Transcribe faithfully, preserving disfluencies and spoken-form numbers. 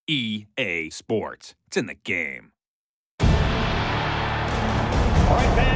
E A Sports. It's in the game. All right, fans.